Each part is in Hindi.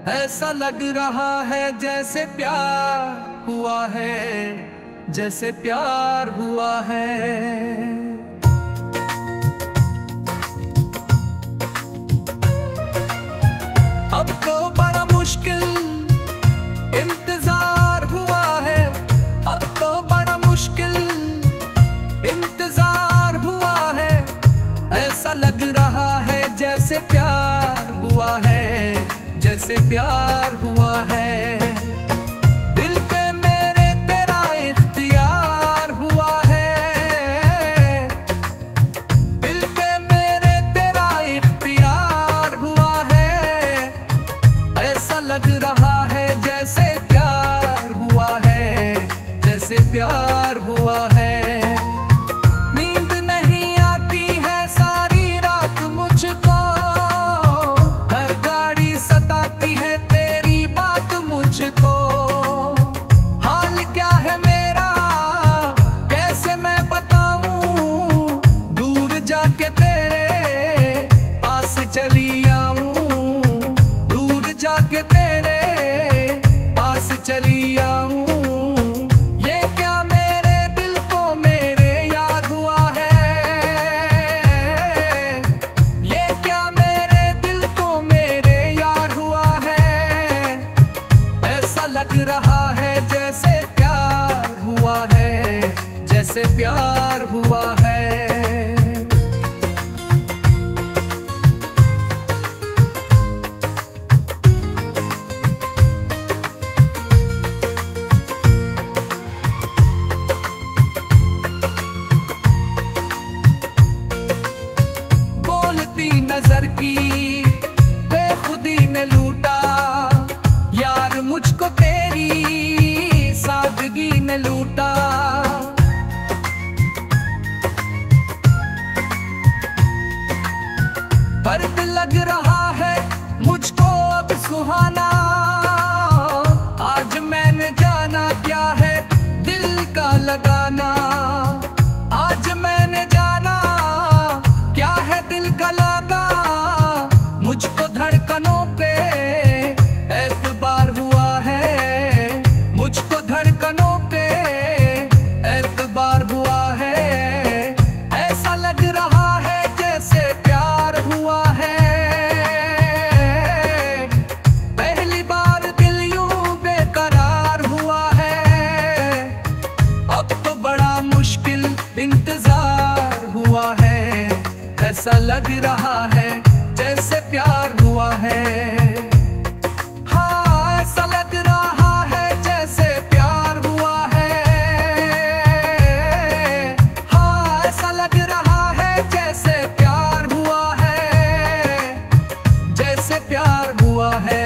ऐसा लग रहा है जैसे प्यार हुआ है, जैसे प्यार हुआ है। अब तो बड़ा मुश्किल इंतजार हुआ है, अब तो बड़ा मुश्किल इंतजार हुआ है। ऐसा लग रहा है जैसे प्यार हुआ है, जैसे प्यार हुआ है। दिल पे मेरे तेरा इख्तियार हुआ है, दिल पे मेरे तेरा इख्तियार हुआ है। ऐसा लग रहा है जैसे प्यार हुआ है, जैसे प्यार हुआ है। नींद नहीं आती है सारी रात मुझको, हर गाड़ी सताती है तेरी बात मुझको। हाल क्या है मेरा कैसे मैं बताऊं, दूर जाके तेरे पास चली आऊं, दूर जाके तेरे पास चली आऊं। ये क्या मेरे दिल को मेरे याद हुआ है, ये क्या मेरे दिल को मेरे यार हुआ है। ऐसा लग रहा है जैसे प्यार हुआ है, जैसे प्यार हुआ है। बोलती नजर की बेखुदी ने लूटा, यार मुझको तेरी सादगी ने लूटा। फर्क लग रहा है मुझको अब सुहाना, आज मैंने जाना क्या है दिल का लगाना। आज मैंने जाना क्या है दिल का लगा, मुझको धड़कनों पे एतबार हुआ है, मुझको धड़कनों पे एतबार हुआ है। ऐसा लग रहा है जैसे प्यार हुआ है, पहली बार दिल यूं बेकरार हुआ है। अब तो बड़ा मुश्किल इंतजार हुआ है, ऐसा लग रहा है जैसे प्यार हुआ है। हाँ, ऐसा लग रहा है जैसे प्यार हुआ है। हाँ, ऐसा लग रहा है जैसे प्यार हुआ है, जैसे प्यार हुआ है।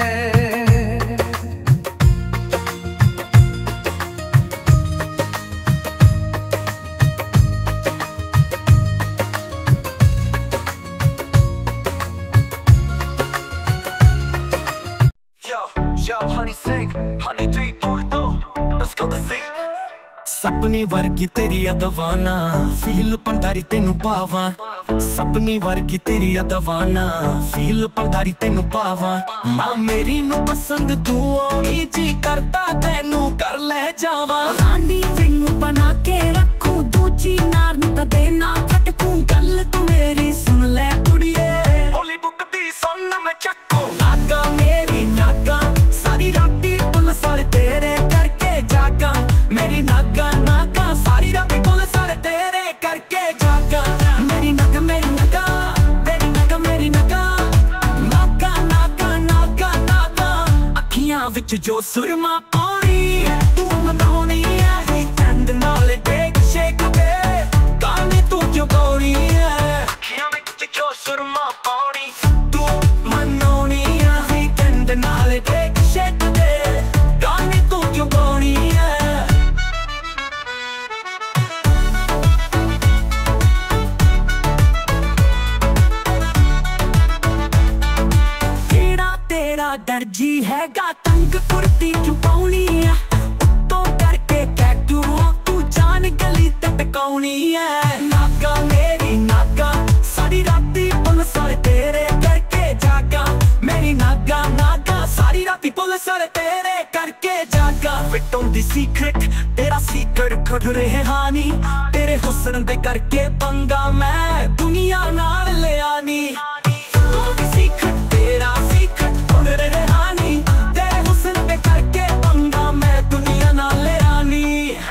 सपनी वर्गी तेरी अदवाना, फील पंडारी तेनू पावा। सपनी वर्गी तेरी अदवाना, फील पंडारी तेनू पावा। मां मेरी नू पसंद तू ओनी जी करता तेनू कर ले जावा। रानी विंग बना के रखूं दूजी नार नू ता देना फटकूं। गल तू मेरी सुन ले कुड़िए, होली बुक दी सुन मैं चक्कू। नागा मेरी नागा सारी राती पुल सारे तेरे करके जागा। मेरी नागा नागा सारी राती पुल सारे तेरे करके जागा। मेरी नागा मेरी नागा तेरी नागा मेरी नागा। नागा नागा नागा नागा अखियां विच जो सुरमा पानी तू मनाउणी है। चंद नाल टेक शेक के गाने तू जो गाउणी है। अखियां विच जो सुरमा पानी तू मनाउणी है। चंद नाल टेक शेक के गाने तू जो गाउणी है। दर्जी हैगा तंग कुर्ती चुपाउनी है। तो करके कैटू तू जान गली ते टकाउनी है। नागा मेरी नागा सारी राती पुल सारे तेरे करके जागा। मेरी नागा नागा सारी सारी राती पुलिस वाले तेरे करके जागा फिट ऑन दी सीक्रेट तेरा सीक्रेट कढ रहे हानी तेरे हुस्न दे करके पंगा मैं दुनिया नाल ले आनी सीक्रेट तेरा सीक्रेट कढ रहे हानी तेरे हुस्न दे करके पंगा मैं दुनिया नाल ले आनी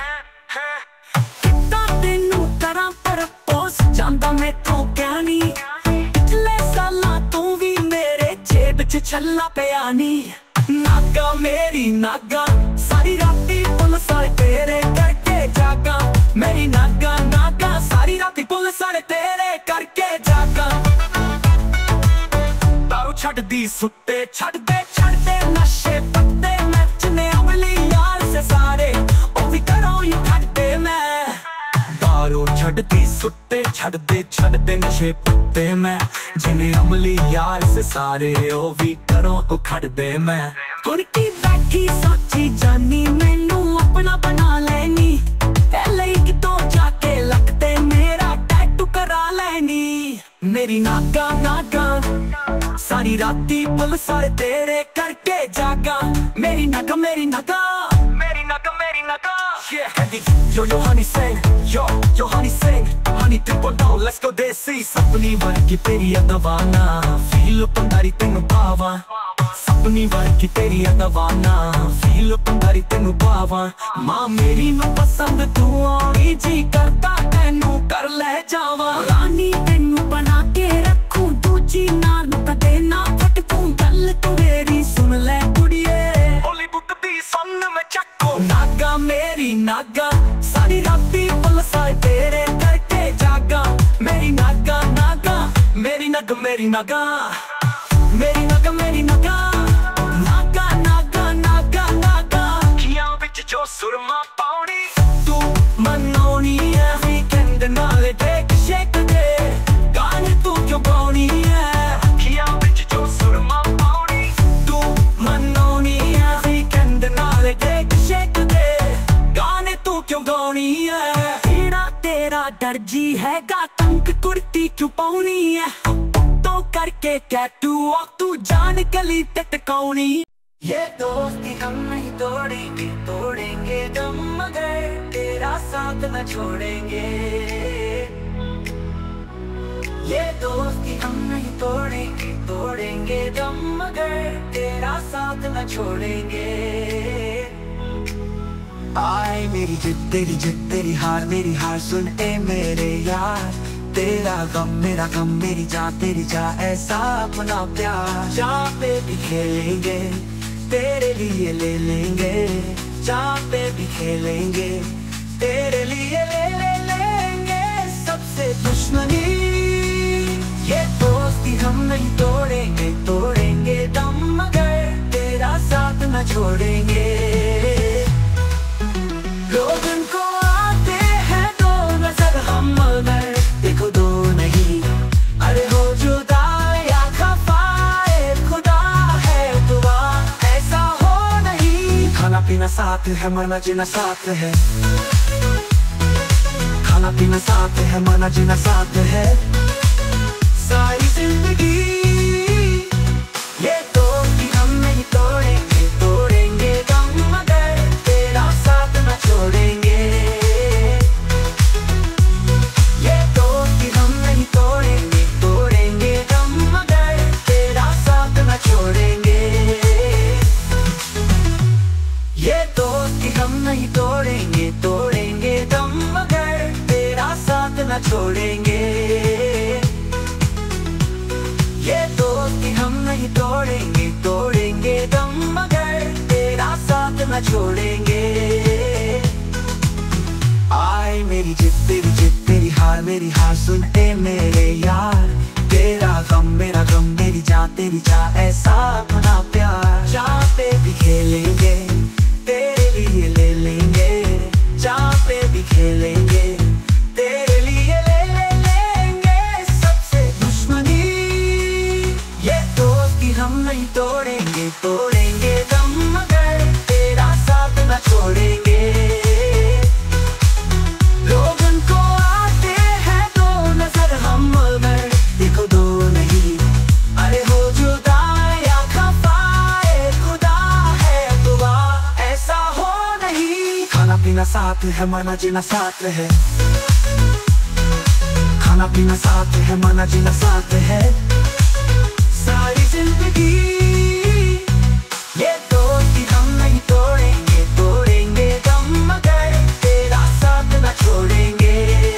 कितना तेनू करा पर पोस जांदा मैं तो कहनी पिछले साला तू भी मेरे जेब च छल्ला पिया नी नागा मेरी नागा सारी राती पुलिस वाले तेरे करके जागा मेरी नागा नागा सारी राती पुलिस वाले तेरे करके जागा दारू छड़ दी सुट्टे छड़ दे नशे पत्ते मैं जिन्ने अमली यार से सारे ओ भी करो यू खड़ते मैं दारू छड़ दी सुट्टे छड़ दे नशे पत्ते मैं जिन्ने अमली यार से सारे ओ भी करो उखड़ दे मैं कुर्की बैठी सोची जानी मैनू अपना बना लेनी पहले ही कितों जाके लगते मेरा टैटू करा लेनी मेरी नागा नागा सारी राती पुलिस वाले तेरे करके जागा मेरी नागा मेरी नागा मेरी नागा मेरी Naga yo yo honey sing yo honey sing honey 3.0 let's go desi सपनी वर्गी तेरी अदवाना फील पंडारी तेनू पावा सपनी वर्गी तेरी अदवाना फील पंडारी तेनू पावा मां मेरी नू पसंद तू आनी जी करता तेनू कर ले जावा रानी तेनू बना के रखूं दूजी नाल कदे ना फटकूं गल तू मेरी सुन ले कुड़िए हॉलीवुड दी सन में चक्को नागा मेरी नागा सारी राती पुलिस वाले तेरे करके जागा मेरी नागा नागा मेरी नागा मेरी नागा मेरी नागा मेरी नागा नागा नागा नागा नागा अखियां विच जो सुरमा पाउनी तू मनोनी है वीकेंड नाले देख शेक दे गाने तू क्यों गाउनी है अखियां विच जो सुरमा पाउनी तू मनोनी है वीकेंड नाले देख शेक दे गाने तू क्यों गाउनी है तेरा दर्जी हैगा तंग कुर्ती क्यों पाउनी है तो करके टैटू तू जान गली टटकाउनी ये दोस्ती हम नहीं तोड़ेंगे तोड़ेंगे दम मगर तेरा साथ न छोड़ेंगे ये दोस्ती हम नहीं तोड़ेंगे तोड़ेंगे दम मगर तेरा साथ न छोड़ेंगे आए मेरी जिद तेरी हार सुन ए मेरे यार तेरा गम मेरी जा ऐसा अपना प्यार जहाँ पे भी खेलेंगे तेरे लिए ले लेंगे जहाँ पे भी खेलेंगे तेरे लिए ले लेंगे सबसे दुश्मनी ये दोस्ती हम नहीं तोड़ेंगे तोड़ेंगे दम मगर तेरा साथ न छोड़ेंगे लोग उनको आते हैं दो नजर हम मगर देखो दो नहीं अरे हो जुदा या खफाए खुदा है दुआ ऐसा हो नहीं खाना पीना साथ है मरना जीना साथ है खाना पीना साथ है मरना जीना साथ है सारी जिंदगी ये दोस्ती हम नहीं तोड़ेंगे तोड़ेंगे दम मगर तेरा साथ न छोड़ेंगे ये दोस्ती हम नहीं तोड़ेंगे तोड़ेंगे दम मगर तेरा साथ न छोड़ेंगे ये दोस्ती हम नहीं तोड़ेंगे तोड़ेंगे दम मगर तेरा साथ न छोड़ेंगे ये दोस्ती हम नहीं तोड़ेंगे तोड़ेंगे दम मगर तेरा साथ न छोड़ेंगे आए मेरी जिद तेरी हार सुन ए मेरे यार तेरा गम मेरी जा ऐसा अपना प्यार जहाँ पे भी खेलेंगे तेरे लिए ले लेंगे जहाँ पे भी खेलेंगे तेरे लिए ले लेंगे सबसे दुश्मनी ये दोस्ती हम नहीं तोड़ेंगे तोड़ेंगे दम मगर तेरा साथ न छोड़ेंगे लोग उनको आते हैं दो नजर हम मगर देखो दो नहीं अरे हो जुदा या खफाए खुदा पीना साथ है, मरना जीना साथ है। खाना पीना साथ है, मरना जीना साथ है। सारी जिंदगी ये दोस्ती हम नहीं तोड़ेंगे, तोड़ेंगे दम मगर तेरा साथ न छोड़ेंगे।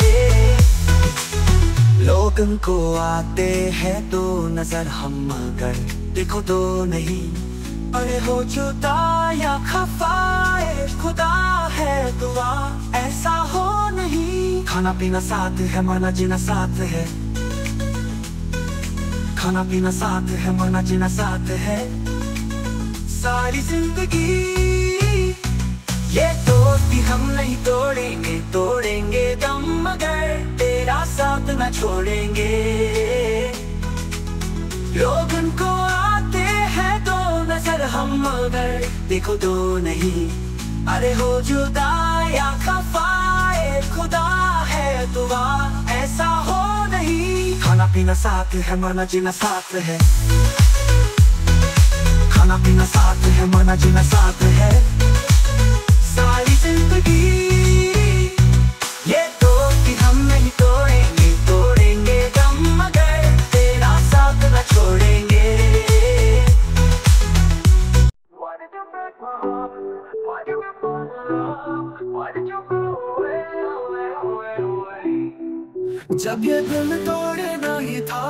लोगों को आते हैं दो नजर हम मगर देखो दो नहीं। अरे हो जुदा या खफाए खुदा है दुआ ऐसा हो नहीं। खाना पीना साथ है, मरना जीना साथ है। खाना पीना साथ है, मरना जीना साथ है। सारी जिंदगी ये दोस्ती हम नहीं तोड़ेंगे, तोड़ेंगे दम मगर तेरा साथ न छोड़ेंगे। लोग उनको आते हैं दो नजर हम मगर देखो दो नहीं। अरे हो जुदा या खफाए खुदा है दुआ ऐसा हो नहीं। खाना पीना साथ है, मरना जीना साथ है। खाना पीना साथ है, मरना जीना साथ है। सारी जिंदगी ये दोस्ती हम नहीं तोड़ेंगे, तोड़ेंगे दम मगर तेरा साथ न छोड़ेंगे। जब ये दिल तोड़ना ही था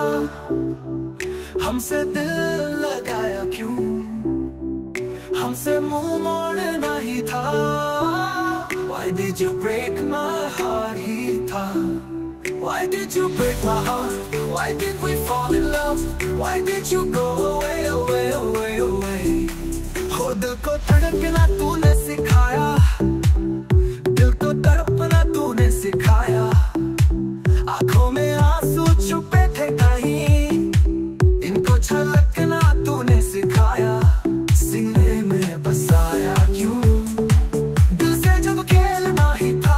हमसे दिल लगाया क्यों। हमसे मुंह मोड़ना ही था। Why did you break my heart ही था। Why did you break my heart? Why did we fall in love? Why did you go away, away, away, away? हो दिल को धड़कना तूने सिखाया, दिल को तड़पना तूने सिखाया। आंखों में आंसू छुपे थे कहीं, इनको छलकना तूने सिखाया। सीने में बसाया क्यों, दिल से जब खेलना ही था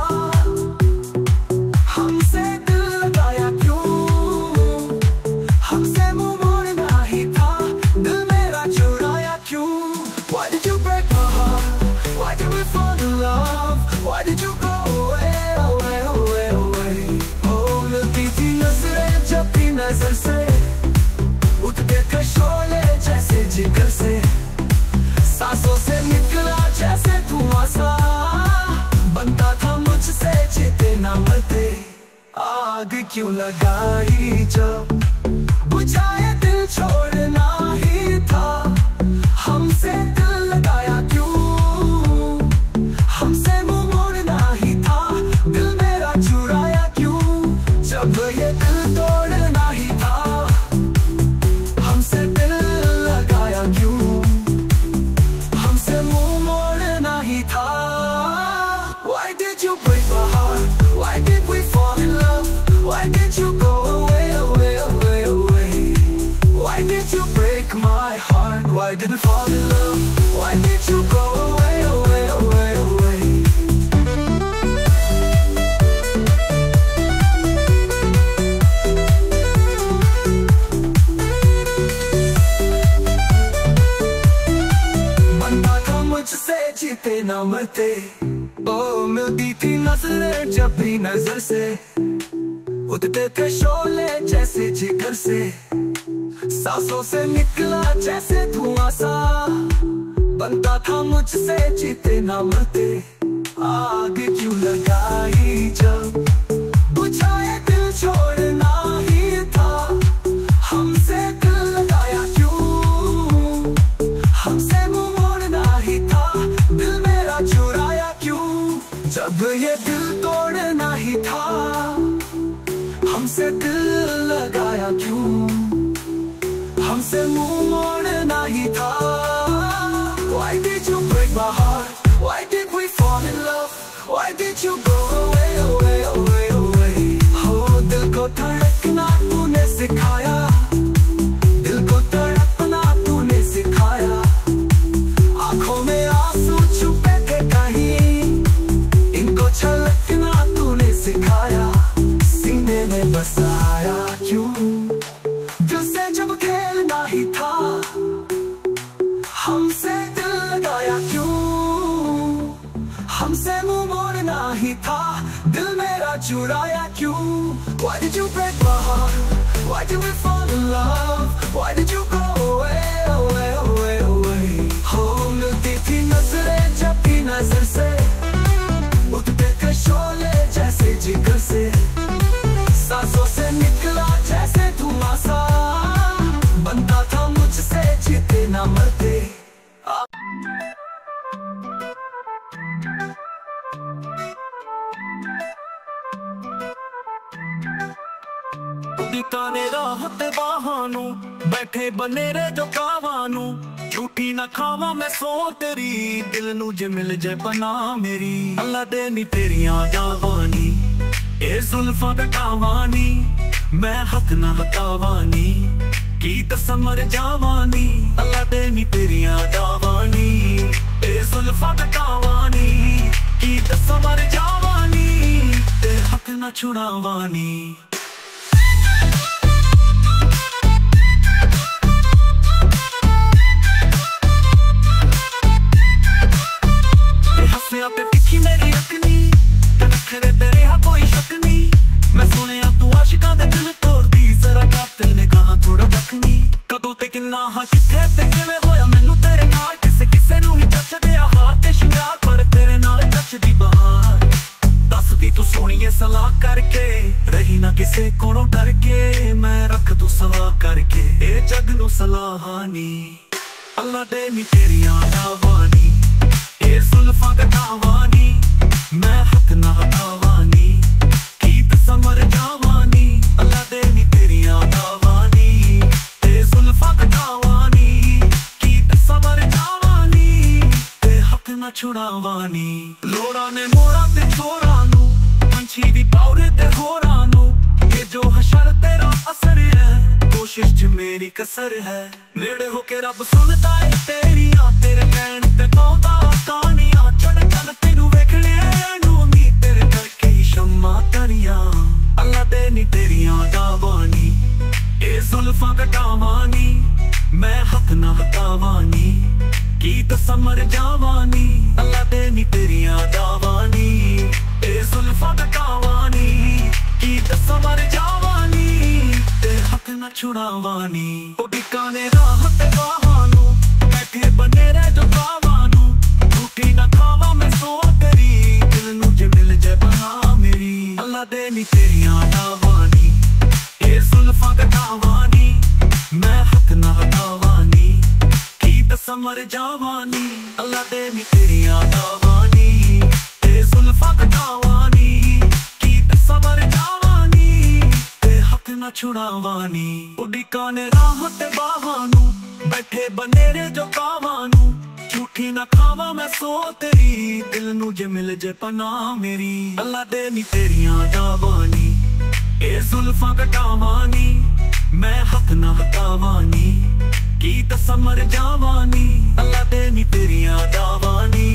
हमसे दिल लगाया क्यों। हमसे मुंह मोड़ना ही था, दिल मेरा चुराया क्यों। Why did you break my heart? Why did we fall in love? Why did you go away, away, away, away? Oh, मिलती थी नजरें जब भी नजर से, उठते थे शोले जैसे जिगर से। सांसों से निकला जैसे धुआं सा, बनता था मुझसे जीते ना मरते। आग क्यों लगाई जब बुझाए दिल छोड़ना ही था। हमसे दिल लगाया क्यों, हमसे मुंह मोड़ना ही था, दिल मेरा चुराया क्यों। जब ये दिल तोड़ना ही था हमसे दिल लगाया क्यों, हमसे मुंह मोड़ना ही था। Why did you break my heart? Why did we fall in love? Why did you go away, away, away, away? Why did you break my heart? Why did we fall in love? Why did you go away, away, away, away? बनता था मुझसे जीते ना मरते। ओ मिलती थी नजरें जब भी नजर से, उठते थे शोले जैसे जिगर से। सांसों से निकला जैसे धुआं सा, बनता था मुझसे जीते ना मरते। आग क्यों लगाई जब बुझाए दिल छोड़ना ही था। हमसे दिल लगाया क्यों, हमसे मुंह मोड़ना ही था, दिल मेरा चुराया क्यों। जब ये दिल तोड़ना ही था हमसे दिल लगाया क्यों, हमसे मुंह मोड़ना ही था। Why did you break my heart? Why did we fall in love? Why did you go away, away, away, away? हो दिल को धड़कना तूने सिखाया, दिल को तड़पना तूने सिखाया। आंखों में आंसू छुपे थे कहीं, इनको छलकना तूने सिखाया। सीने में बसाया क्यों, दिल से जब खेलना ही था हमसे दिल लगाया क्यों। हमसे मुंह मोड़ ही था, दिल मेरा चुराया क्यों? Why did you break my heart? Why did we fall in love? Why did you go away, away, away, away? हो मिलती थी नजरें जब भी नजर से, उठते थे शोले जैसे जिगर से, सांसों से निकला जैसे धुआं सा, बनता था मुझसे जीते ना मरते। दिकाने राह ते बहानू, बैठे बनेरे जो कावानू, झूठी ना खावा मैं सो तेरी, दिल नू जे मिल जाए पना मेरी। अल्लाह दे नी तेरियां जावानी, ए जुल्फां कटावानी, मैं हक ना हटावानी, की दसां मर जावानी। अल्लाह दे नी तेरियां जावानी, ए जुल्फां कटावानी, की दसां मर जावानी, ते हक ना छुड़ावानी। पे तिखी मेरी अखनी, नखरे तेरे हा कोई शक नहीं, मैं सुनिया तू आशिकां दे दिल तोड़दी, जरा कातिल ने कहा थोड़ा दखनी। कदों ते किन्ना हा किथे ते किवें होया मैनू तेरे नाल, किसे किसे नू ही जचदे आ हाथ ते शिंगार, पर तेरे नाल जचदी बहार। दसदी तू सोहणीए सलाह करके, रही ना किसे कोलों डर के, मैं रख तू सलाह करके ए जग नू सलाहानी। अल्लाह दे नी तेरियां जावानी, ए जुल्फां कटावानी, मैं हक ना हटावानी, की दसां मर जावानी। अल्लाह दे नी तेरियां जावानी, ए जुल्फां कटावानी, की दसां मर जावानी, ते हक ना छुड़ावानी। लोड़ा ने मोड़ा ते छोरा नू, पंछी दी पौरे ते होरा नू, ये जो हशर तेरा असर है, कोशिश च मेरी कसर है। नेड़े होके रब सुनता है तेरियां, तेरे कहण ते पाउंदा तानियां, चढ़ चल तेनू वेखणे नू नी, तेरे करके ही शम्मा तरियां। अल्लाह दे नी तेरियां जावानी, ए जुल्फां कटावानी, मैं हक ना हटावानी, की दसां मर जावानी। अल्लाह दे नी तेरियां जावानी, ए जुल्फां कटावानी, की दसां मर जावानी, ते हक ना छुड़ावानी। ओ बिकाने राह ते बहानू, बैठे बनेरे जो कावानू, झूठी ना खावा मैं सो तेरी, दिल नू जे मिल जाए बना मेरी। अल्लाह दे नी तेरियां जावानी, ए जुल्फां कटावानी, मैं हक ना हटावानी, की दसां मर जावानी। अल्लाह दे नी तेरियां जावानी, ए जुल्फां कटावानी, की दसां मर जावानी, ते हक ना छुड़ावानी। उड़ीकाने राह ते बहानू, बैठे बनेरे जो कावानू, झूठी ना खावा मैं सो तेरी, दिल नू जे मिल जे पना मेरी। अल्लाह दे नी तेरियां जावानी, ए जुल्फां कटावानी, मैं हक ना हटावानी, की दसां मर जावानी। अल्लाह दे नी तेरियां जावानी,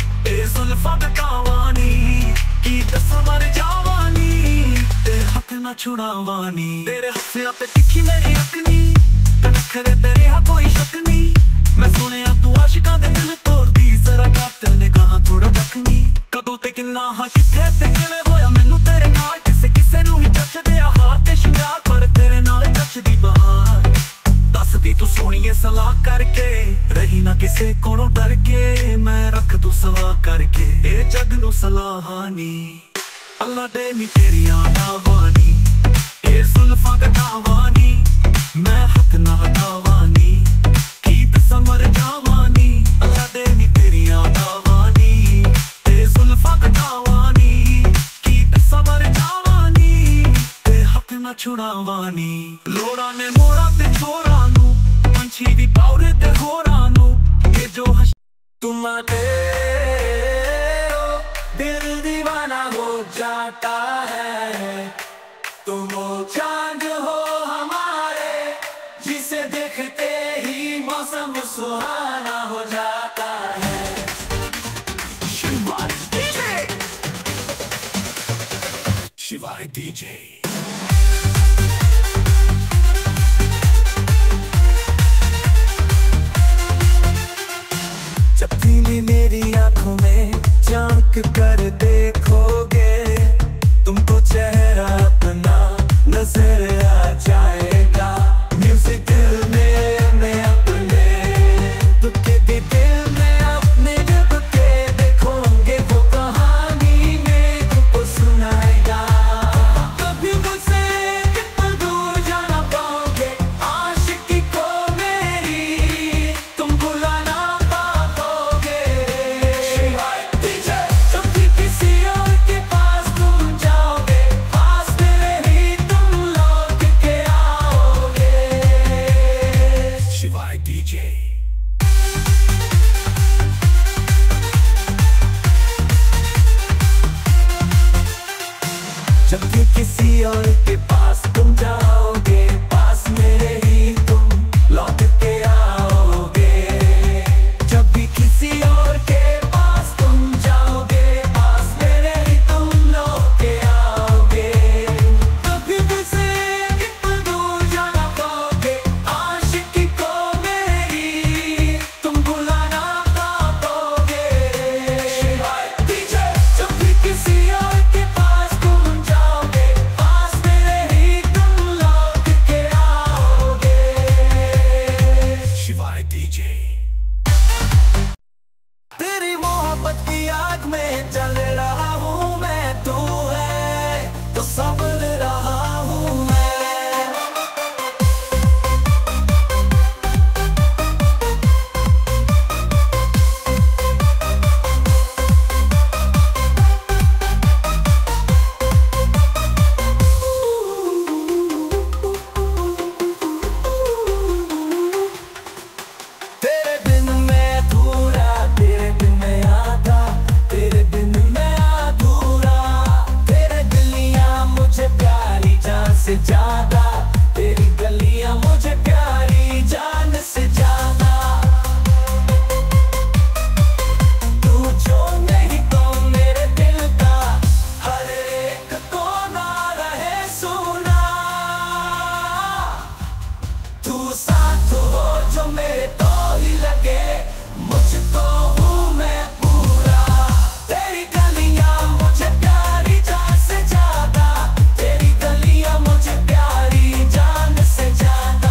ए जुल्फां कटावानी, की दसां मर जावानी, ते हक ना छुड़ावानी। तेरे हस्सियां पे तिखी मेरी अखनी, नखरे तेरे हा कोई शक नहीं, मैं सुनिया तू आशिकां दे दिल तोड़दी, जरा कातिल ने कहा थोड़ा दखनी। कदों ते किन्ना हा किथे ते किवें होया मैनू तेरे नाल, किसे किसे नू ही जचदे आ हाथ ते शिंगार, पर तेरे नाल जचदी बहार। दसदी तू सोहणीए सलाह करके, रही ना किसे कोलों डर के, मैं रख तू सलाह करके ए जग नू सलाहानी। अल्लाह दे नी तेरियां जावानी, ए जुल्फां कटावानी, मैं हक ना हटावानी, की दसां मर जावानी। अल्लाह दे नी तेरियां जावानी, ए जुल्फां कटावानी, की दसां मर जावानी, ते हक ना छुड़ावानी। लोड़ा ने मोड़ा ते छोरा नू, पंछी दी पौरे ते होरा नू, ये जो तुम दिल दीवाना हो जाता है, तुम चांद हो हमारे, जिसे देखते ही मौसम सुहाना हो जाता है। शिवारी डीजे, शिवारी डीजे। जब भी मेरी आंखों में झांक कर देखो, याद में चल रहा हूँ मैं, तू है तो संभल रहा हूँ मैं। तेरे बिन मैं अधूरा, तेरे बिन मैं आधा, तेरे बिन मैं अधूरा। तेरे गलियां मुझे प्यारी जान से ज्यादा, तेरी गलियां मुझे प्यारी जान से ज्यादा। तू जो नहीं तो मेरे दिल का हर एक कोना रहे सुना। तू साथ हो जो मेरे तो ही लगे, मुझको हूँ मैं पूरा। तेरी गलियां मुझे प्यारी जान से ज्यादा, तेरी गलियां मुझे प्यारी जान से ज्यादा।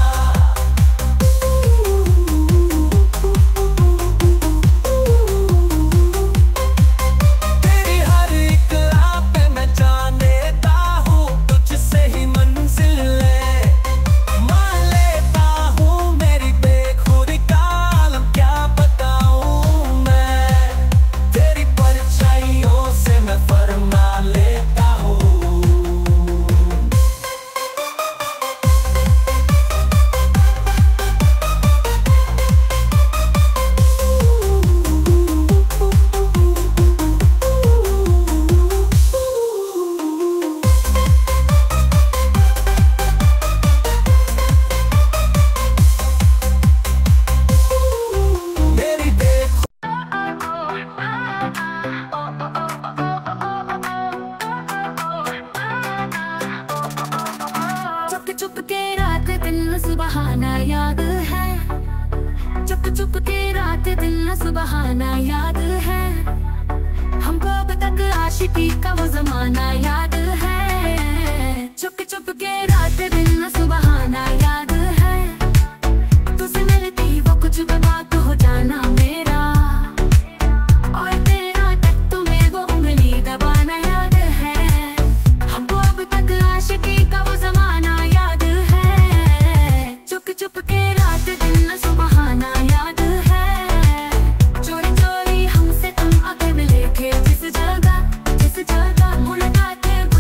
तेरी हर एक राह पे मैं जान लेता हूँ, तुझसे ही मंजिल है मान लेता हूँ। मेरी बेखुदी का आलम क्या बताऊँ मैं, तेरी परछाइयों से मैं फरमा लेता हूँ। मेरी चुप चुप के रात दिन सुबहाना याद है, चुप चुप के रात दिन सुबहाना याद है। हमको अब तक आशिकी का वो जमाना याद है। चुप चुप के रात दिन सुबहाना याद है, तुझसे मिलती वो कुछ बात हो जाना मेरा, और तेरा तक तुम्हें वो उंगली दबाना याद है। हमको अब तक आशिकी का वो जमाना याद है। चुप चुप के रात दिन सुबहाना याद है, चोरी चोरी हमसे तुम आगे मिले थे जिस जगह मुलाकात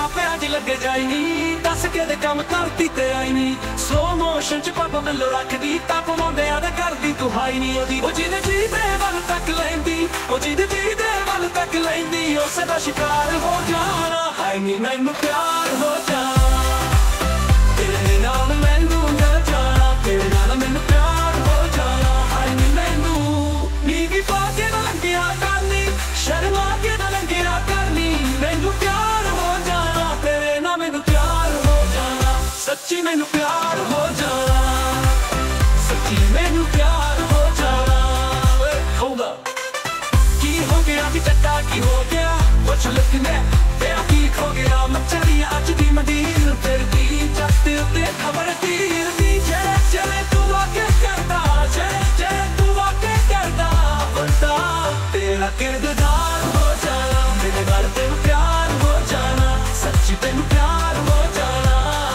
ਮਾਪਿਆਂ ਦੀ ਲੱਗੇ ਜਾਈ ਨੀ ਦੱਸ ਕਿਹਦੇ ਕੰਮ ਕਰਦੀ ਤੇ ਆਈ ਨੀ ਸਲੋ ਮੋਸ਼ਨ ਚ ਪਾਪਾ ਵੱਲੋਂ ਰੱਖਦੀ ਤਾਂ ਪਵਾਉਂਦਿਆਂ ਦੇ ਕਰਦੀ ਤੂੰ ਹਾਈ ਨੀ ਉਹਦੀ ਉਹ ਜਿਹਦੇ ਜੀ ਦੇ ਵੱਲ ਤੱਕ ਲੈਂਦੀ ਉਹ ਜਿਹਦੇ ਜੀ ਦੇ ਵੱਲ ਤੱਕ ਲੈਂਦੀ ਉਸੇ ਦਾ ਸ਼ਿਕਾਰ ਹੋ ਜਾਣਾ ਹਾਈ ਨੀ ਮੈਨੂੰ ਪਿਆਰ ਹੋ ਜਾਣਾ ਤੇਰੇ ਨਾਲ ਮੈਨੂੰ ਮਿਲ ਜਾਣਾ ਤੇਰੇ ਨਾਲ ਮੈਨੂੰ ਪਿਆਰ ਹੋ ਜਾਣਾ ਹਾਈ ਨੀ ਮੈਨੂੰ ਨੀਵੀਂ ਪਾ ਕੇ ਨਾ ਲੰਘਿਆ ਕਰਨੀ ਸ਼ਰਮਾ ਕੇ ਨਾ ਲੰਘਿਆ ਕਰਨੀ ਮੈਨੂੰ ਪਿਆਰ ਹੋ ਜਾਣਾ ਤੇਰੇ ਨਾਲ ਮੈਨੂੰ ਪਿਆਰ ਹੋ ਜਾਣਾ ਸੱਚੀ ਮੈਨੂੰ ਪਿਆਰ ਹੋ ਜਾਣਾ ਸੱਚੀ ਮੈਨੂੰ ਪਿਆਰ ਹੋ ਜਾਣਾ Hold up ਕੀ ਹੋ ਗਿਆ ਵੀ ਚੱਟਾ ਕੀ ਹੋ ਗਿਆ What you looking at ਤੇਰਾ ਕੀ ਖੋ ਗਿਆ ਮੱਛਰੀ ਅੱਜ ਦੀ ਮੰਡੀਰ ਫਿਰਦੀ ਜੱਟ ਉੱਤੇ ਖਬਰ ਤੀਰ ਦੀ ਜਿਹੜੇ ਜਿਹੜੇ ਤੂੰ ਆ ਕੇ ਕਰਦਾ ਜਿਹੜੇ ਜਿਹੜੇ ਤੂੰ ਆ ਕੇ ਕਰਦਾ ਬੰਦਾ ਤੇਰਾ ਕਿਰਦਾਰ ਹੋ ਜਾਣਾ ਮੇਰੇ ਨਾਲ ਤੈਨੂੰ ਪਿਆਰ ਹੋ ਜਾਣਾ ਸੱਚੀ ਤੈਨੂੰ ਪਿਆਰ ਹੋ ਜਾਣਾ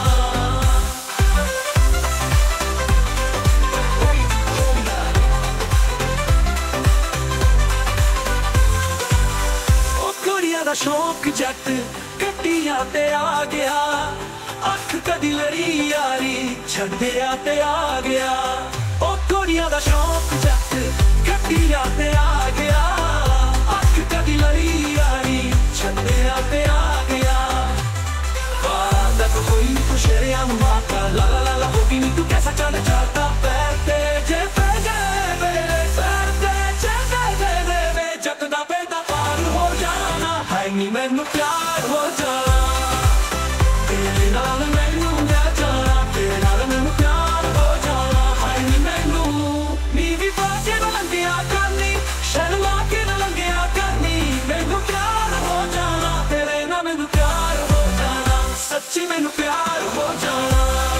ਉਹ ਕੁੜੀਆਂ ਦਾ ਸ਼ੌਕ ਜੱਟ ਗੱਡੀਆਂ ਤੇ ਆ ਗਿਆ ਅੱਖ ਕਦੀ ਲੜੀ ਯਾਰੀ ਛੱਡਿਆ ਤੇ ਆ ਗਿਆ ਉਹ ਕੁੜੀਆਂ ਦਾ ਸ਼ੌਕ ਜੱਟ ਗੱਡੀਆਂ ਤੇ ਆ ਗਿਆ ਅੱਖ ਕਦੀ ਲੜੀ ਯਾਰੀ ਛੱਡਿਆ ਤੇ ਆ ਗਿਆ ਵਾਦਾ ਕੋਈ ਤੂੰ ਸ਼ਰਿਆ ਮਾਤਾ ਲਾ ਲਾ ਲਾ ਲਾ ਹੋ ਗਈ ਨੀ ਤੂੰ ਕੈਸਾ ਚੱਲ ਜਾਤਾ ਪੈਰ ਤੇ ਜੇ ਪੈ ਗਏ ਮੇਰੇ ਪੈਰ ਤੇ ਜੇ ਦੇ ਜੱਟ ਦਾ ਪੈਂਦਾ ਪਾਰ ਹੋ ਜਾਣਾ ਹਾਈ ਨੀ ਮੈਨੂੰ ਪਿਆਰ ਹੋ ਜਾਣਾ ਤੇਰੇ ਨਾਲ ਮੈਨੂੰ ਮਿਲ ਜਾਣਾ ਤੇਰੇ ਨਾਲ ਮੈਨੂੰ ਪਿਆਰ ਹੋ ਜਾਣਾ ਹਾਈ ਨੀ ਮੈਨੂੰ ਨੀਵੀਂ ਪਾ ਕੇ ਨਾ ਲੰਘਿਆ ਕਰਨੀ ਸ਼ਰਮਾ ਕੇ ਨਾ ਲੰਘਿਆ ਕਰਨੀ ਮੈਨੂੰ ਪਿਆਰ ਹੋ ਜਾਣਾ ਤੇਰੇ ਨਾਲ ਮੈਨੂੰ ਪਿਆਰ ਹੋ ਜਾਣਾ ਸੱਚੀ ਮੈਨੂੰ ਪਿਆਰ ਹੋ ਜਾਣਾ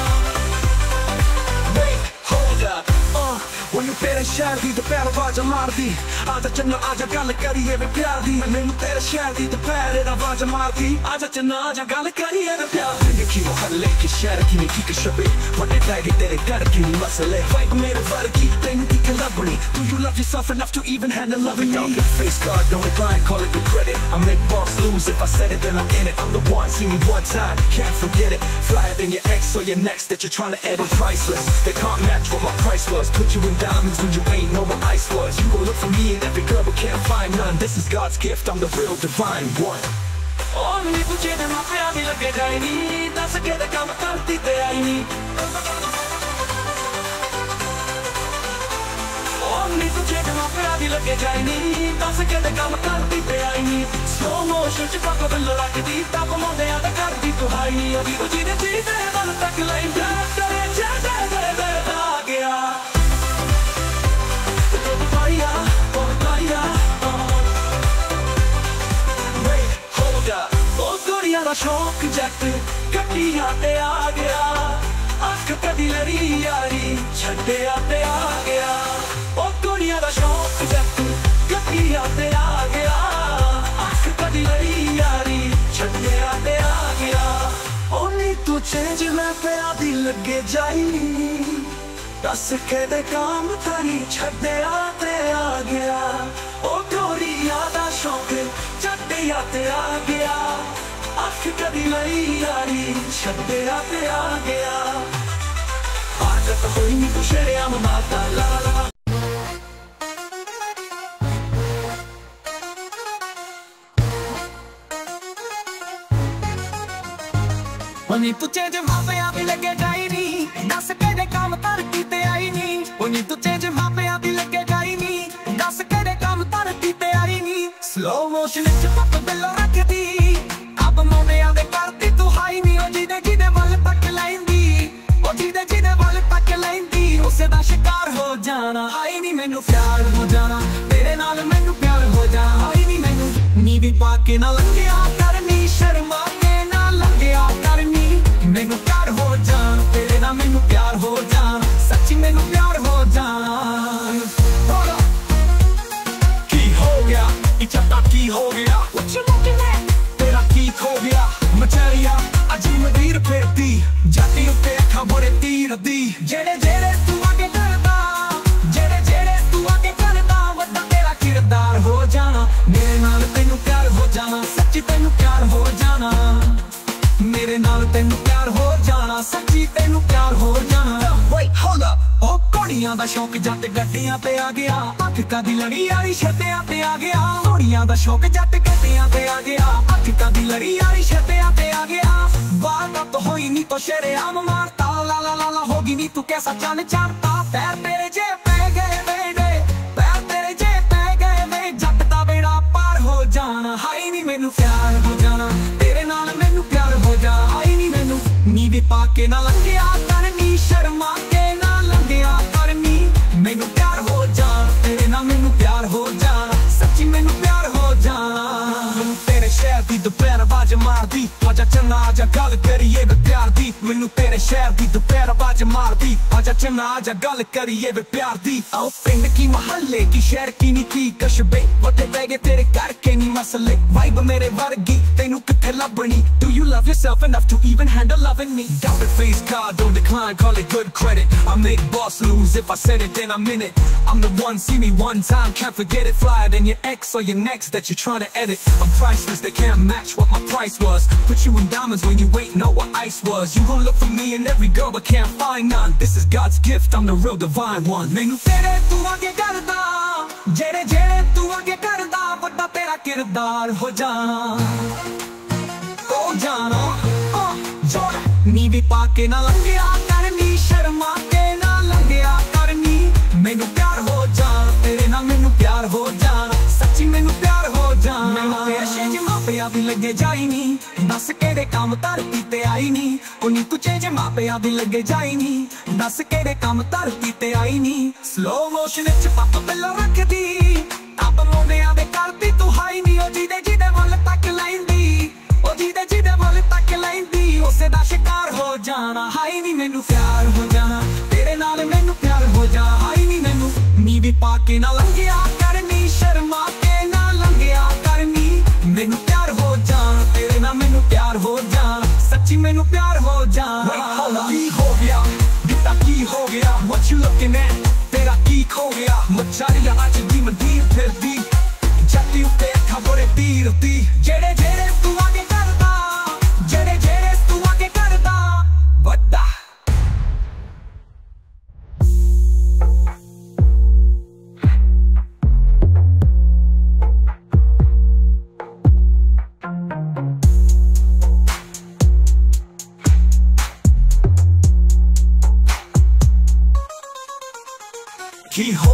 Hold up When ਤੇਰੇ ਸ਼ਹਿਰ ਦੀ ਦੁਪਹਿਰ ਆਵਾਜ਼ ਮਾਰਦੀ ਆਜਾ ਚੰਨਾ ਆਜਾ ਗੱਲ ਕਰੀਏ ਵੇ ਪਿਆਰ ਦੀ ਮੈਨੂੰ ਤੇਰੇ ਸ਼ਹਿਰ ਦੀ ਦੁਪਹਿਰ ਆਵਾਜ਼ ਮਾਰਦੀ ਆਜਾ ਚੰਨਾ ਆਜਾ ਗੱਲ ਕਰੀਏ ਵੇ ਪਿਆਰ ਦੀ ਯਕੀ ਮੁਹੱਲੇ ਕੇ ਸ਼ਹਿਰ ਕੀ ਨਹੀਂ ਕੀ ਸ਼ਬੇ ਵੱਡੇ ਟਾਈਗੇ ਤੇਰੇ ਘਰ ਕੀ ਮਸਲੇ ਵਾਈਬ ਮੇਰੇ ਵਰਗੀ ਤੈਨੂੰ ਕੀ ਲੱਭਣੀ Do you love yourself enough to even handle loving me? Don't face God, don't decline, call it the credit I make boss lose, if I said it then I'm in it I'm the one, see me one time, can't forget it Flyer than your ex or your next that you're trying to edit Priceless, they can't match what my price was Put you in diamonds when you ain't know what ice was You gon' look for me in every girl but can't find none This is God's gift, I'm the real divine one ਉਹ ਨੀ ਪੁੱਛੇ ਦੇ ਮਾਪਿਆਂ ਦੀ ਲੱਗੇ ਜਾਈ ਨੀ ਦੱਸ ਕਿਹਦੇ ਕੰਮ ਕਰਦੀ ਤੇ ਆਈ ਨੀ ਉਹ ਨੀ ਪੁੱਛੇ ਦੇ ਮਾਪਿਆਂ ਦੀ ਲੱਗੇ ਜਾਈ ਨੀ ਦੱਸ ਕਿਹਦੇ ਕੰਮ ਕਰਦੀ ਤੇ ਆਈ ਨੀ ਸਲੋ ਮੋਸ਼ਨ ਚ ਪਾਪਾ ਵੱਲੋਂ ਰੱਖਦੀ ਤਾਂ ਪਵਾਉਂਦਿਆਂ ਦਾ ਕਰਦੀ ਤੂੰ ਹਾਈ ਨੀ ਉਹਦੀ ਉਹ ਜਿਹਦੇ ਜੀ ਦੇ ਵੱਲ ਤੱਕ ਲੈਂਦਾ ਤੇਰੇ ਜਿਹੜੇ ਦੇ ਆ ਗਿਆ ਦਾ ਸ਼ੌਕ ਜੱਟ ਗੱਡੀਆਂ ਤੇ ਆ ਗਿਆ ਅੱਖ ਕਦੀ ਲੜੀ ਯਾਰੀ ਛੱਡਿਆ ਤੇ ਆ ਗਿਆ ਉਹ ਕੁੜੀਆਂ ਦਾ ਸ਼ੌਕ ਜੱਟ ਗੱਡੀਆਂ ਤੇ ਆ ਗਿਆ ਅੱਖ ਕਦੀ ਲੜੀ ਯਾਰੀ ਛੱਡਿਆ ਤੇ ਆ ਗਿਆ ਉਹ ਨੀ ਤੂੰ ਚੇਂਜ ਮੈਂ ਪਿਆ ਦੀ ਲੱਗੇ ਜਾਈ ਦੱਸ ਕਿਹਦੇ ਕੰਮ ਤਰੀ ਛੱਡਿਆ ਤੇ ਆ ਗਿਆ ਉਹ ਕੁੜੀਆਂ ਦਾ ਸ਼ੌਕ ਜੱਟਿਆਂ ਤੇ ਆ ਗਿਆ ਅੱਖ ਕਦੀ ਲਈ ਯਾਰੀ ਛੱਡਿਆ ਤੇ ਆ ਗਿਆ ਆਜਾ ਤਾਂ ਹੋਈ ਨੀ ਤੂੰ ਸ਼ਰਿਆ ਮਾਤਾ ਲਾ ਲਾ ਲਾ ਨੀ ਤੂੰ ਚੇਂਜ ਮਾਪਿਆਂ ਦੀ ਲੱਗੇ ਜਾਈ ਨੀ ਦੱਸ ਕਿਹਦੇ ਕੰਮ ਧਰਤੀ ਤੇ ਆਈ ਨੀ ਨੀ ਤੂੰ ਚੇਂਜ ਮਾਪਿਆਂ ਦੀ ਲੱਗੇ ਜਾਈ ਨੀ ਦੱਸ ਕਿਹਦੇ ਕੰਮ ਧਰਤੀ ਤੇ ਆਈ ਨੀ ਸਲੋ ਮੋਸ਼ਨ ਚ ਪੱਪ ਬਿੱਲੋ ਰੱਖਦੀ ਅਬ ਮੋਨਿਆਂ ਦੇ ਕਰਦੀ ਤੂੰ ਹਾਈ ਨੀ ਉਹ ਜਿਹਦੇ ਵੱਲ ਤੱਕ ਲੈਂਦੀ ਉਹ ਜਿਹਦੇ ਵੱਲ ਤੱਕ ਲੈਂਦੀ ਉਸੇ ਦਾ ਸ਼ਿਕਾਰ ਹੋ ਜਾਣਾ ਹਾਈ ਨੀ ਮੈਨੂੰ ਪਿਆਰ ਹੋ ਜਾਣਾ ਤੇਰੇ ਨਾਲ ਮੈਨੂੰ ਪਿਆਰ ਹੋ ਜਾਣਾ ਹਾਈ ਨੀ ਮੈਨੂੰ ਨੀਵੀਂ ਪਾ ਕੇ ਨਾ ਲੰਘਿਆ ਕਰਨੀ ਸ਼ਰਮਾ ਕੇ ਨਾ ਲੰਘਿਆ ਕਰਨੀ ਮੈਨੂੰ ਪਿਆਰ ਹੋ ਜਾਣ ਤੇਰੇ ਨਾਲ ਮੈਨੂੰ ਪਿਆਰ ਹੋ ਜਾਣ ਸੱਚੀ ਮੈਨੂੰ ਪਿਆਰ ਹੋ ਜਾਣ ਕੀ ਹੋ ਗਿਆ ਇਹ ਚੱਟਾ ਕੀ ਹੋ ਗਿਆ What you looking at ਤੇਰਾ ਕੀ ਖੋ ਗਿਆ ਮਚਾਰੀਆ ਅੱਜ ਮਦੀਰ ਫਿਰਦੀ ਜਾਤੀ ਉੱਤੇ ਅੱਖਾਂ ਬੜੇ ਤੀਰ ਦੀ ਜਿਹੜੇ ਤੂੰ ਅੱਗੇ ਕਰਦਾ ਜਿਹੜੇ ਤੂੰ ਅੱਗੇ ਕਰਦਾ ਵੱਡਾ ਤੇਰਾ ਕਿਰਦਾਰ ਹੋ ਜਾਣਾ ਮੇਰੇ ਨਾਲ ਤੈਨੂੰ ਪਿਆਰ ਹੋ ਜਾਣਾ ਸੱਚੀ ਤੈਨੂੰ घोड़ियां दा शौक जट गड्डियां ते आ गया अखिकां दी लड़ी यारी छत्तियां ते आ गया घोड़ियां दा शौक जट गड्डियां ते आ गया अखिकां दी लड़ी यारी छत्तियां ते आ गया बात तो होई नहीं तो शरेआम मारता ला ला ला ला होगी नहीं तू कैसा चल चढ़ता पैर तेरे जे पै गए बेड़े पैर तेरे जे पै गए वे जट दा बेड़ा पार हो जाना हाई नहीं मैनू प्यार हो जाना तेरे नाल मैनू प्यार हो जा हाई नहीं मैनू नी भी पाके ना लंघिया करनी शर्मा के ना लंघिया करनी मैनू प्यार हो जा तेरे नाल मैनू प्यार हो जा सच्ची मैनू प्यार हो जा तेरे शहर दी दोपहर आवाज मारदी आजा चन्ना आजा गल करिए वे प्यार दी मैनू तेरे शहर दी दोपहर आवाज मारदी आजा चन्ना आजा गल करिए वे प्यार दी आओ पिंड की मोहल्ले की शहर की नी थी कशबे वटे पै गए तेरे करके नी मसले वाइब मेरे वर्गी तेनू किथे लभनी do you love yourself enough to even handle loving me double face card don't decline call it good credit I make boss lose if I said it then I'm in it I'm the one see me one time can't forget it flyer than your ex or your next that you're trying to edit I'm priceless they can't match what my price was put you in diamonds when you ain't know what ice was you gon' look for me in every girl but can't find none this is God's gift I'm the real divine one मैनू तेरे तू आगे करदा जेड़े जेड़े तू आगे करदा वड्डा तेरा किरदार हो जाना जोड़ नी भी पाके ना लंघिया करनी शर्मा के ना लंघिया करनी मैनू प्यार हो जा तेरे नाल मैनू प्यार हो जाना सच्ची मैनू प्यार हो जाना मैनू तेरे शेज मापिया भी लगे जाई नी दस केड़े काम धरती ते आई नी उन्नी तू चेज मापिया भी लगे जाई नी दस केड़े काम धरती ते आई नी स्लो मोशन विच पप बिल्ला रख दी आप मोंदियां दे करदी तू हाई नी ओ जीदे जीदे वल तक लैंदी ओ जीदे जीदे वल तक लैंदी उसे दा शिकार हो जाना हाई नी मैनू प्यार हो जाना तेरे नाल मैनू प्यार हो जा हाई नी मैनू नी भी पाके ना लंघिया करनी शर्मा के ना लंघिया करनी मैनू प्यार हो जाना तेरे नाल मैनू प्यार हो जाना सच्ची मैनू प्यार हो जाना की हो गया दिता की हो गया what you looking at तेरा की खो गया मचारिया अज दी मंदीर फिरदी जट्टी उत्ते खबरे तीर दी जेड़े जेड़े तू आगे करदा जेड़े जेड़े तू आगे करदा वड्डा की हो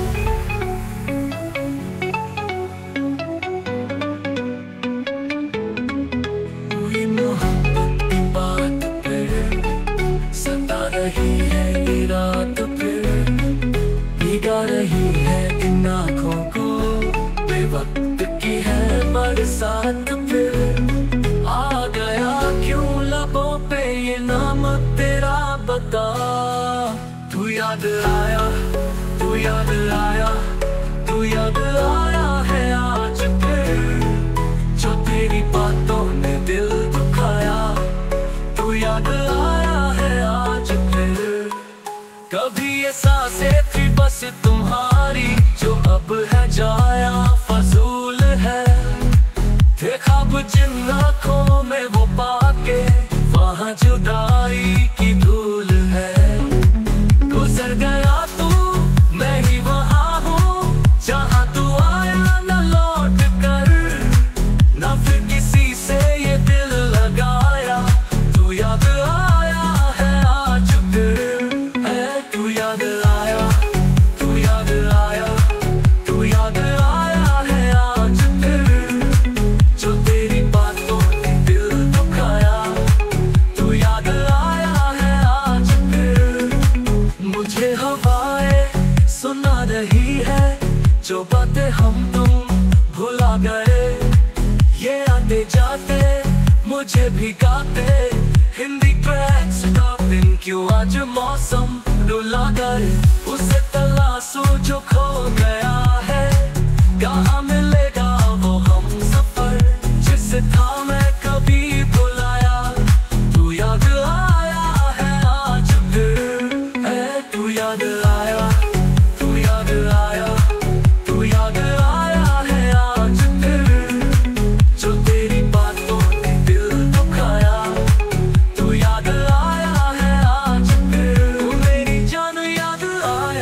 रही है इन आँखों को बेवक्त की है बरसात फिर आ गया क्यों लबों पे ये नाम तेरा बता तू याद आया तू याद आया तू याद आया है आज फिर जो तेरी बातों ने दिल दुखाया तू याद आया है आज फिर कभी ये सांसें थी बस तुम्हारी जो अब है जाया फजूल है थे ख्वाब जिन आँखों में वो पाके वहाँ जुदाई की धूल है गुजर गया तू मैं ही वहाँ हूँ जहाँ तू आया न लौट कर न फिर किसी से ये दिल लगाया तू याद आया है आज फिर है तू याद आया तू याद आया तू याद आया है आज फिर जो तेरी बातों ने दिल दुखाया तू याद आया है आज फिर मुझे हवाएं सुना रही है जो बातें हम तुम भुला गए ये आते जाते मुझे भी गाते हिंदी ट्रैक्स का दिन क्यों आज मौसम रुला गए उसे तलाशो जो खो गया है कहाँ मिलेगा वो हम सफर जिसे था मैं कभी बुलाया तू याद आया है आज फिर है तू याद आया तू याद आया तू याद आया है आज फिर जो तेरी बातों ने दिल दुखाया तू याद आया है आज फिर मेरी जान याद आया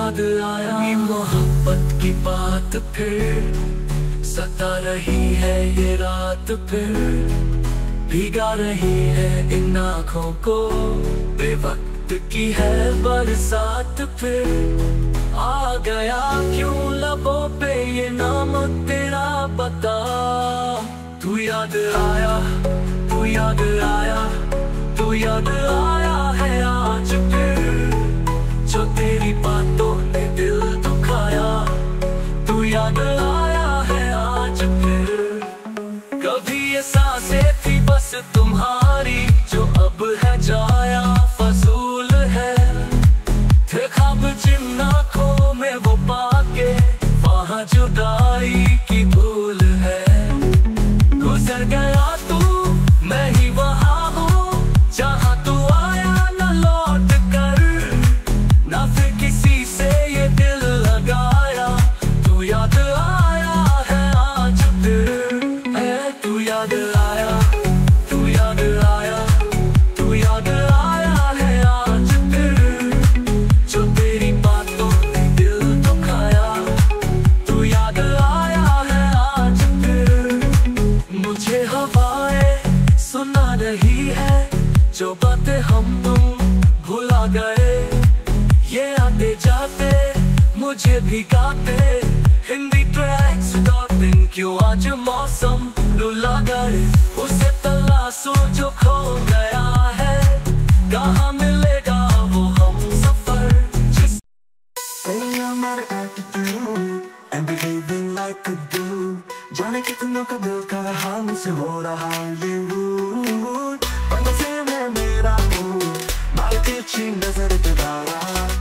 याद आया मोहब्बत की बात, फिर सता रही है ये रात, फिर भीगा रही है इन आँखों को बेवक्त की है बरसात। फिर आ गया क्यों लबों पे ये नाम तेरा, बता। तू याद आया, तू याद आया, तू याद आया है आज फिर, जो तेरी बातों ने दिल दुखाया। तू याद आया है आज फिर। कभी ये सांसें थी बस तुम्हारी, जो अब है जाया फजूल है। थे ख्वाब जिन आँखों में वो पाके, वहाँ जुदाई की भूल है। गुजर गया तू, मैं ही वहाँ हूँ जहाँ तू आया न लौट कर, ना फिर किसी से ये दिल लगाया। तू याद आया है आज फिर, तू याद आया, तू याद आया, तू याद आया है आज फिर, जो तेरी बातों ने दिल दुखाया। तू याद आया है आज फिर। मुझे हवाएं सुना रही है, जो बातें हम तुम भुला गए। ये आते जाते मुझे भी गाते, हिंदी ट्रैक्स गाते। क्यों आज मौसम रुला गए, उसे तलाशो जो खो गया है। कहाँ मिलेगा वो हम सफर जिस Saying I'm not an attitude and behaving like a dude, जाने कितनों का दिल का हाल मुझसे हो रहा ये रूड। पर से मैं मेरा हूँ, मार तिरछी नजर पे डाला।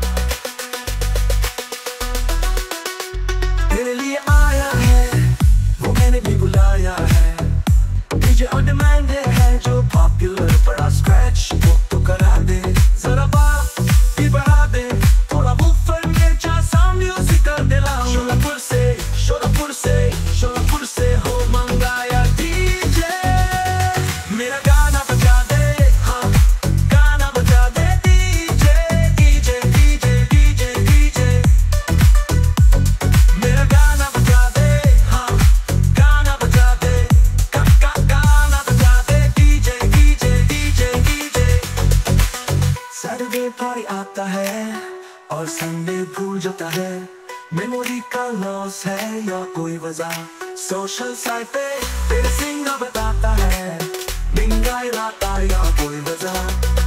तेरे लिए आया है, वो मैंने भी बुलाया है। डीजे ऑन डिमांड है जो पॉपुलर, बड़ा स्क्रैच तो करा दे। जरा बात भी बढ़ा दे, थोड़ा वूफर में जा साउंड म्यूजिक कर दे लाऊं। शोलापुर से, शोलापुर से, शोलापुर से हो मंगाया डीजे। मेरा गाना बजा दे, हाँ गाना बजा दे DJ, DJ, DJ, DJ, DJ. मेरा गाना बजा दे, हाँ गाना बजा दे, गाना बजा दे DJ, DJ, DJ, DJ. Saturday party आता है और संडे भूल जाता है। मेमोरी का लॉस है या कोई वजह, सोशल साइट पे तेरे सिंगर बताता है। बिंगा इरादा या कोई वजह,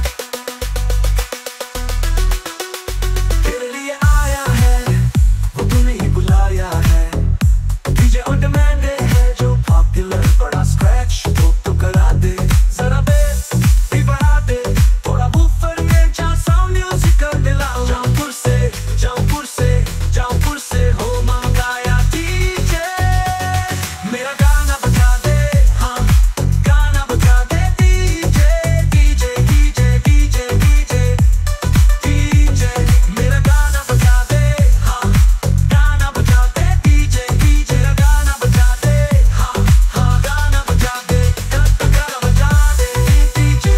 तेरे लिए आया है, वो तूने ही बुलाया है। डीजे ऑन डिमांड है जो पॉपुलर, बड़ा स्क्रैच तो करा दे। जरा बेस भी बढ़ा दे, थोड़ा वूफर में जा साउंड म्यूजिक कर दे लाऊं। जौनपुर से, जौनपुर से, जौनपुर से हो मंगाया डीजे। मेरा गाना बजा दे, हाँ गाना बजा दे DJ, DJ, DJ, DJ, DJ, DJ. मेरा गाना बजा दे, हाँ गाना बजा दे डीजे, डीजे। मेरा गाना बजा दे, हाँ हाँ गाना बजा दे, गाना बजा दे DJ.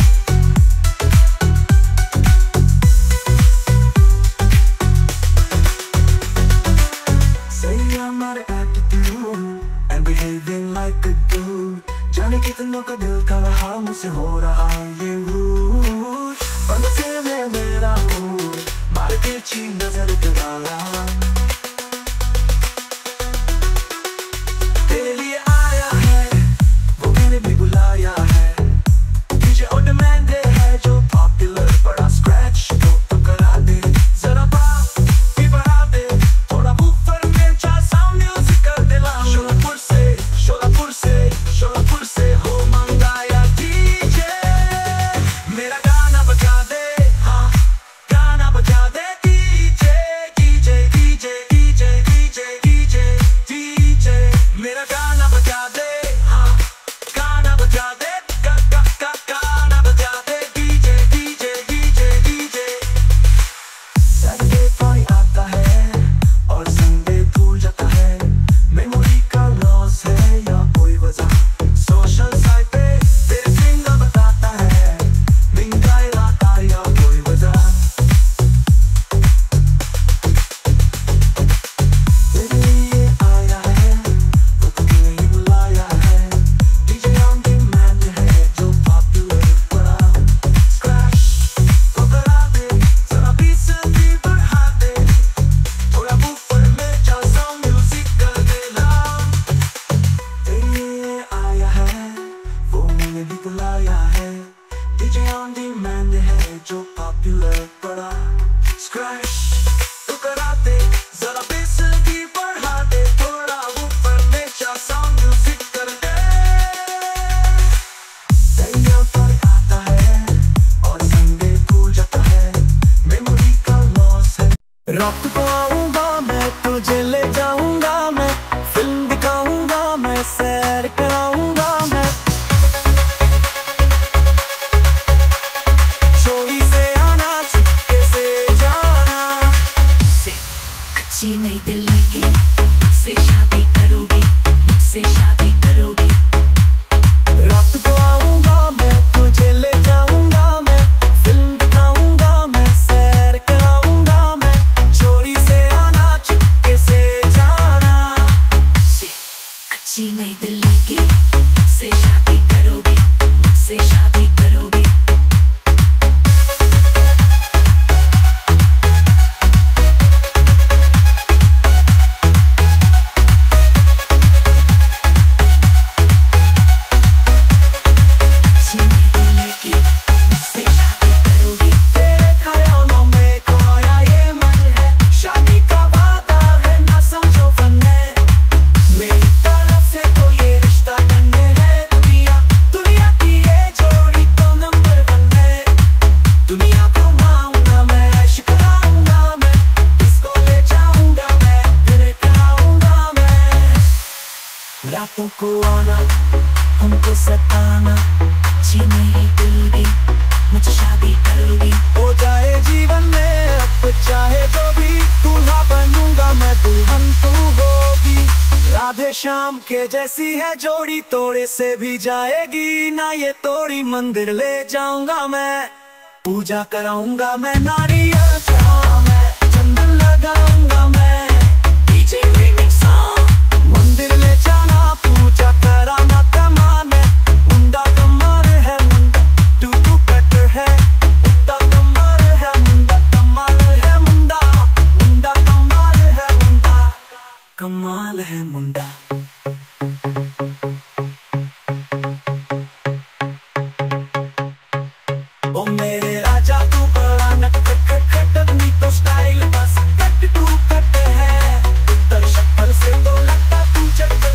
Saying I'm not an attitude and behaving like a dude, जाने कितनों का दिल का हाल मुझसे हो रहा ये रूड। पर से मैं मेरा हूँ, मार तिरछी नजर पे डाला। तेरे लिए आया है, वो मैंने भी बुलाया है। डीजे ऑन डिमांड है जो पॉपुलर, बड़ा स्क्रैच तो करा दे। जरा बात भी बढ़ा दे, थोड़ा वूफर में जा साउंड म्यूजिक कर दे लाऊं। शोलापुर से, शोलापुर से, शोलापुर से हो मंगाया डीजे। मेरा गाना बजा दे, हाँ गाना बजा दे डीजे, डीजे, डीजे, स्क्रैच तो करा दे, जरा बेस की बढ़ा दे, थोड़ा ऊपर नीचा साउंड म्यूजिक कर दे। सैया पर आता है और संडे भूल जाता है, मेमोरी का लॉस है। रात को आऊंगा मैं, तुझे ले जाऊंगा मैं, फिल्म दिखाऊंगा मैं, सैर कराऊंगा मैं, चोरी से आना चुपके से जाना। कच्ची नई दिल की मुझसे शादी करोगी, मुझसे शादी करोगी। रात को आऊंगा मैं, तुझे ले जाऊंगा मैं, फिल्म दिखाऊंगा मैं, सैर कराऊंगा मैं, चोरी से आना चुपके से जाना। कच्ची नई दिल की मुझसे शादी करोगी, मुझसे शादी करोगी। तेरे ख्यालों में खोया ये मन है, शादी का वादा है ना समझो फन है, मेरी तरफ से तो ये रिश्ता करने है। दुनिया की ये जोड़ी तो नंबर 1 है, दुनिया घुमाऊंगा मैं, ऐश कराऊंगा मैं, इसको ले जाऊंगा मैं, फिर कराऊंगा मैं। रातों को आना, हमको सताना, कच्ची नई दिल की मुझसे शादी करोगी। हो जाए जीवन में अब चाहे जो भी, दूल्हा बनूंगा मैं, दुल्हन तू होगी। राधे श्याम के जैसी है जोड़ी, तोड़े से भी जाएगी ना ये तोड़ी। मंदिर ले जाऊंगा मैं, पूजा कराऊंगा मैं, नारियल चढ़ाऊंगा मैं, चंदन लगाऊंगा मैं, डीजे रिमिक्स मंदिर ले जाना, पूजा कराना कमाल है, मुंडा कमाल है, मुंडा टू कट है, मुंडा कमाल है, मुंडा कमाल है, मुंडा मुंडा कमाल है, मुंडा कमाल है, मुंडा। ओ मेरे राजा तू बड़ा नटखट तो स्टाइल बस कट टू कट है, उत्तर शक्ल से तो लगता तू चक्कर।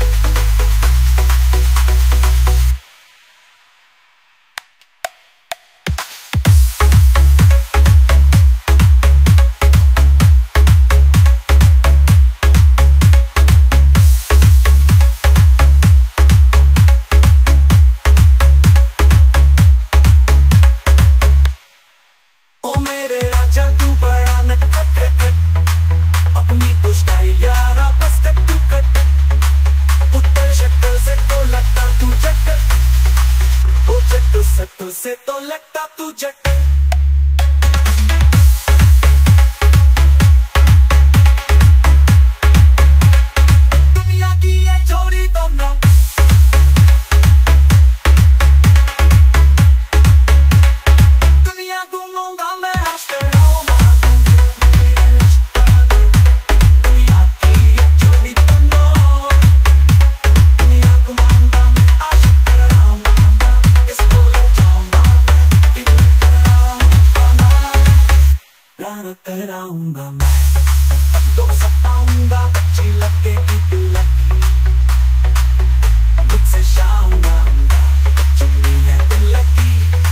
ओ मेरे राजा तू बड़ा नटखट, अपनी तो स्टाइल यारा बस कट टू कट, उत्तर शक्ल से तो लगता तू चक्कर, ओ चट्टू सट्टू से तो लगता तू चक्कर। दुनिया की ये जोड़ी तो ना, दुनिया घूमूंगा मैं, दुनिया की ये जोड़ी तो ना, दुनिया घूमूंगा मैं, आशिक कराऊंगा, इसको ले जाऊंगा, दिल कराऊंगा, प्यार कराऊंगा मैं, तो सताऊंगा, अच्छी लगेगी दिल की, मुझसे शाऊंगा, अच्छी है दिल की,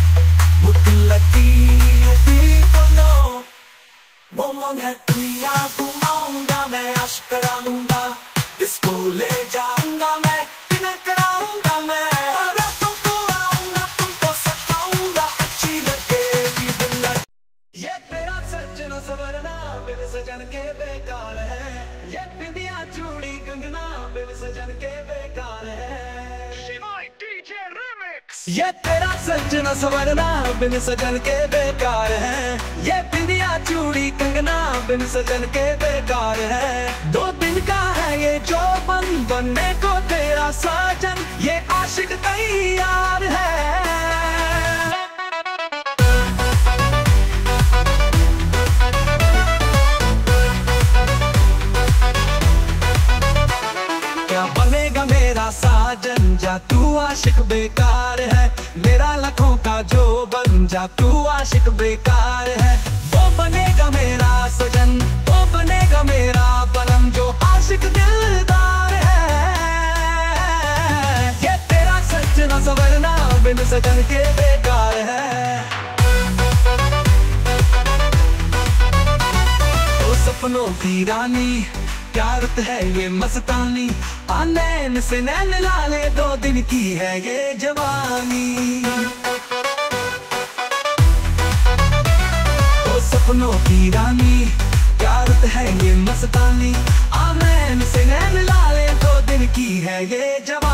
है दुनिया घुमाऊंगा मैं, आश कराऊंगा, इसको ले जाऊंगा मैं, डिनर कराऊंगा मैं, रातों को आऊंगा, तुमको सताऊंगा, अच्छी लगेगी दिल। ये तेरा सजना सवरना बिन सजन के बेकार है, ये बिंदिया चूड़ी कंगना बिन सजन के बेकार है। ये तेरा सजना सवरना बिन सजन के बेकार है, ये बिंदिया चूड़ी कंगना बिन सजन के बेकार है। 2 दिन का है ये जो बनने को तेरा साजन, ये आशिक तैयार है। क्या बनेगा मेरा साजन, जा तू आशिक बेकार है, मेरा लाखों का जो बन जा तू आशिक बेकार है। वो बनेगा प्रेम सजन के बेकार है। ओ सपनों की रानी प्यार है ये मस्तानी, नैन से नैन लाले 2 दिन की है ये जवानी। ओ सपनों की रानी प्यार है ये मस्तानी, नैन से नैन लाले 2 दिन की है ये जवानी।